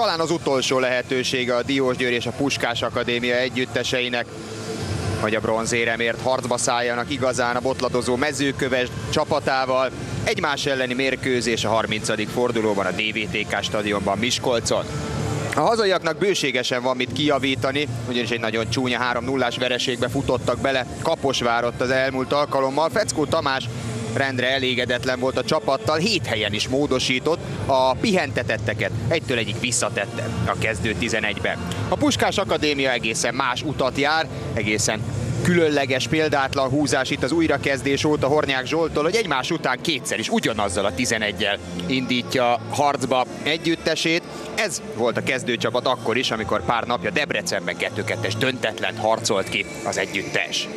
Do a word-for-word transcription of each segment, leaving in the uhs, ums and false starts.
talán az utolsó lehetősége a Diósgyőr és a Puskás Akadémia együtteseinek, hogy a bronzéremért harcba szálljanak igazán a botladozó Mezőköves csapatával. Egymás elleni mérkőzés a harmincadik fordulóban a dé vé té ká stadionban Miskolcon. A hazaiaknak bőségesen van mit kijavítani, ugyanis egy nagyon csúnya három nullás vereségbe futottak bele Kaposvárott az elmúlt alkalommal. Feckó Tamás rendre elégedetlen volt a csapattal, hét helyen is módosított, a pihentetetteket egytől egyig visszatette a kezdő tizenegybe. A Puskás Akadémia egészen más utat jár, egészen különleges, példátlan húzás itt az újrakezdés óta Hornyák Zsolttól, hogy egymás után kétszer is ugyanazzal a tizeneggyel indítja harcba együttesét. Ez volt a kezdőcsapat akkor is, amikor pár napja Debrecenben kettő kettes döntetlent harcolt ki az együttes.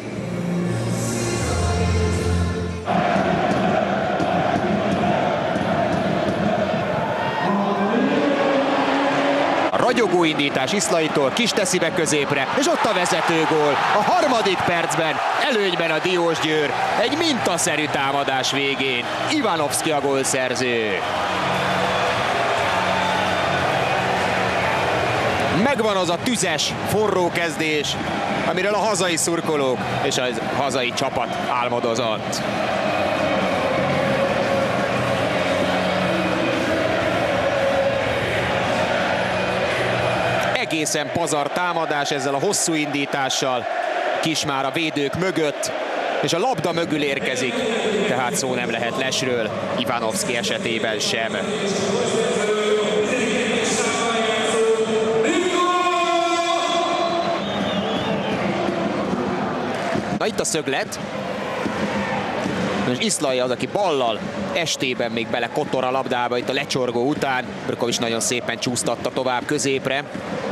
Ragyogó indítás Iszlaitól, kis teszi be középre, és ott a vezetőgól. A harmadik percben előnyben a Diósgyőr, egy mintaszerű támadás végén. Ivanovszki a gólszerző. Megvan az a tüzes, forró kezdés, amiről a hazai szurkolók és a hazai csapat álmodozott. Egészen pazar támadás ezzel a hosszú indítással, Kismár a védők mögött, és a labda mögül érkezik, tehát szó nem lehet lesről, Ivanovszki esetében sem. Na itt a szöglet, és Iszlai az, aki ballal estében még bele kotor a labdába itt a lecsorgó után. Brkovics nagyon szépen csúsztatta tovább középre.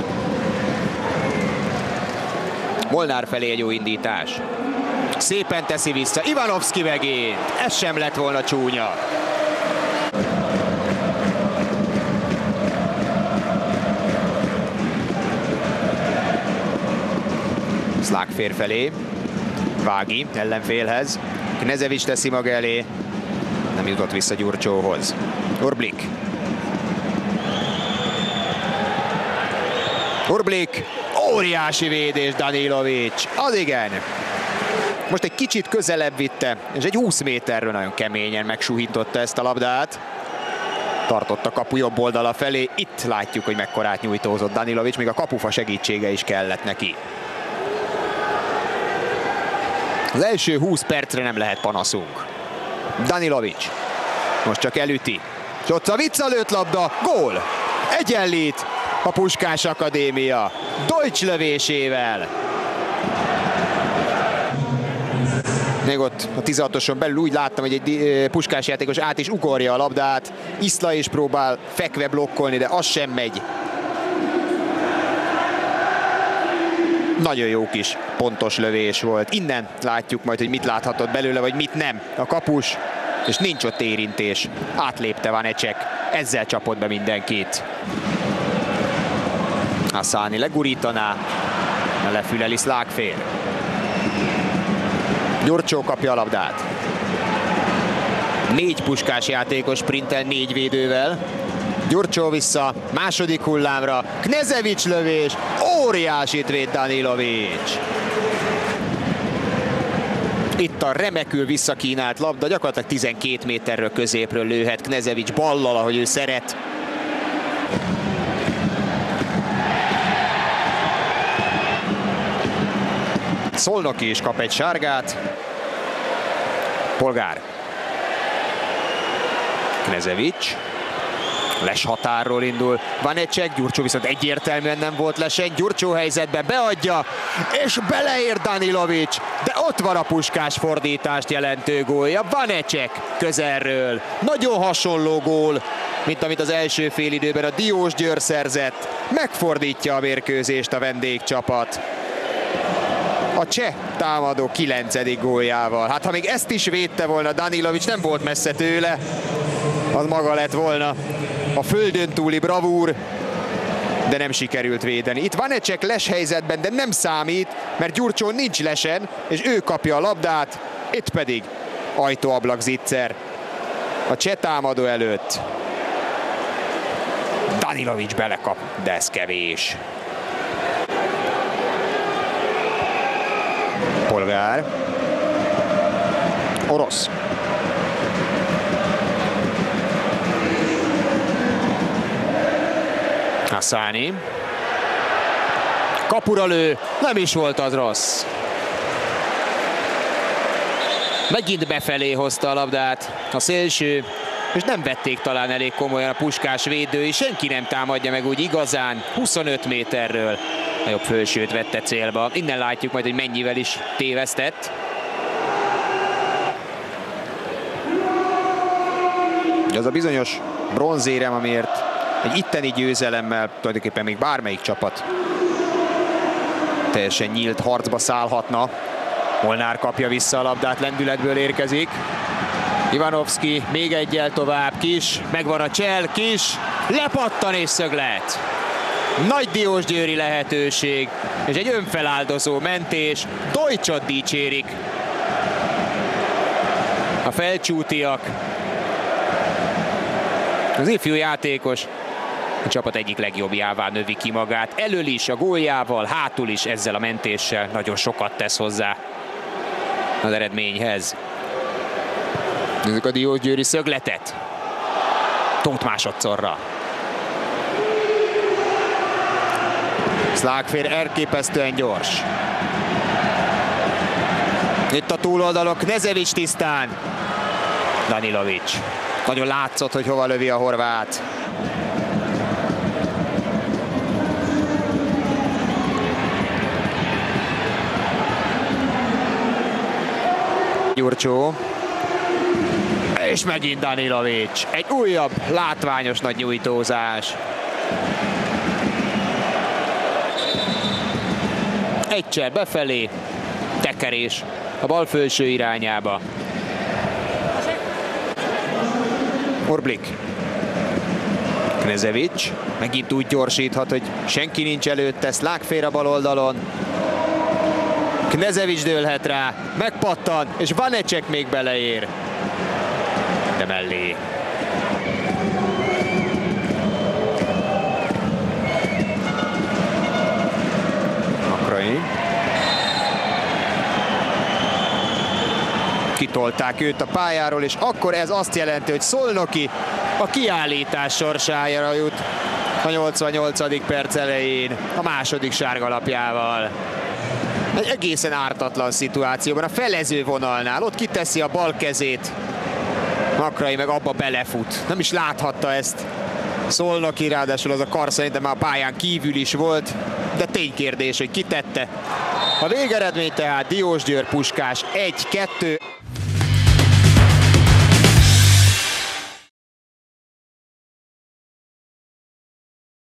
Molnár felé egy jó indítás. Szépen teszi vissza, Ivanovszki megint. Ez sem lett volna csúnya. Szlágfér felé. Vági ellenfélhez. Knezevics teszi maga elé. Nem jutott vissza Gyurcsóhoz. Orblik. Orblik. Óriási védés Danilovics. Az igen. Most egy kicsit közelebb vitte, és egy húsz méterről nagyon keményen megsuhintotta ezt a labdát. Tartott a kapu jobb oldala felé. Itt látjuk, hogy mekkorát nyújtózott Danilovics, még a kapufa segítsége is kellett neki. Az első húsz percre nem lehet panaszunk. Danilovics most csak elüti. Csocavica lőtt labda, gól! Egyenlít a Puskás Akadémia Deutsch lövésével. Még ott a tizenhatoson belül úgy láttam, hogy egy Puskás játékos át is ugorja a labdát. Iszla is próbál fekve blokkolni, de az sem megy. Nagyon jó kis pontos lövés volt. Innen látjuk majd, hogy mit láthatott belőle, vagy mit nem a kapus. És nincs ott érintés. Átlépte Vanecek. Ezzel csapott be mindenkit. Hassani legurítaná. Lefüleli Szlágfér. Gyurcsó kapja a labdát. Négy Puskás játékos sprintel négy védővel. Gyurcsó vissza, második hullámra, Knezevics lövés, óriásit véd Danilovics. Itt a remekül visszakínált labda, gyakorlatilag tizenkét méterről középről lőhet Knezevics ballal, ahogy ő szeret. Szolnoki is kap egy sárgát. Polgár. Knezevics. Les határról indul Vanecek, Gyurcsó viszont egyértelműen nem volt lesen, Gyurcsó helyzetbe beadja, és beleér Danilovics, de ott van a Puskás fordítást jelentő gólja, Vanecek közelről. Nagyon hasonló gól, mint amit az első félidőben a Diósgyőr szerzett. Megfordítja a mérkőzést a vendégcsapat. A cseh támadó kilencedik góljával. Hát ha még ezt is védte volna Danilovics, nem volt messze tőle, az maga lett volna a földön túli bravúr, de nem sikerült védeni. Itt Vanecek les helyzetben, de nem számít, mert Gyurcsó nincs lesen, és ő kapja a labdát, itt pedig ajtóablak zicser a cseh támadó előtt. Danilovics belekap, de ez kevés. Polgár. Orosz. Hassani. Kapura lő, nem is volt az rossz. Megint befelé hozta a labdát a szélső, és nem vették talán elég komolyan a Puskás védői, senki nem támadja meg úgy igazán, huszonöt méterről a jobb fölsőt vette célba. Innen látjuk majd, hogy mennyivel is tévesztett. Az a bizonyos bronzérem, amiért egy itteni győzelemmel tulajdonképpen még bármelyik csapat teljesen nyílt harcba szállhatna. Molnár kapja vissza a labdát, lendületből érkezik. Ivanovszki még egyel tovább, Kis, megvan a csel, Kis, lepattan és szöglet. Nagy diósgyőri lehetőség, és egy önfeláldozó mentés. Deutschot dicsérik a felcsútiak. Az ifjú játékos a csapat egyik legjobbjává növi ki magát. Elől is a góljával, hátul is ezzel a mentéssel nagyon sokat tesz hozzá az eredményhez. Nézzük a diósgyőri szögletet. Tóth másodszorra. Szlágfér elképesztően gyors. Itt a túloldalok, Knezevics tisztán. Danilovics. Nagyon látszott, hogy hova lövi a horvát. Gyurcsó. És megint Danilovics. Egy újabb látványos nagy nyújtózás. Egy cser befelé, tekerés a bal felső irányába. Orblik. Knezevics megint úgy gyorsíthat, hogy senki nincs előtte, Szlágfér a bal oldalon. Knezevics dőlhet rá, megpattan, és Vanecek még beleér. De mellé. Akrai. Kitolták őt a pályáról, és akkor ez azt jelenti, hogy Szolnoki a kiállítás sorsájára jut a nyolcvannyolcadik perc elején a második sárgalapjával. Egy egészen ártatlan szituációban, a felező vonalnál, ott kiteszi a bal kezét, Akrai meg abba belefut. Nem is láthatta ezt Szolnoki, ráadásul az a kar szerintem már a pályán kívül is volt, de ténykérdés, hogy kitette. A végeredmény tehát Diósgyőr Puskás egy kettő.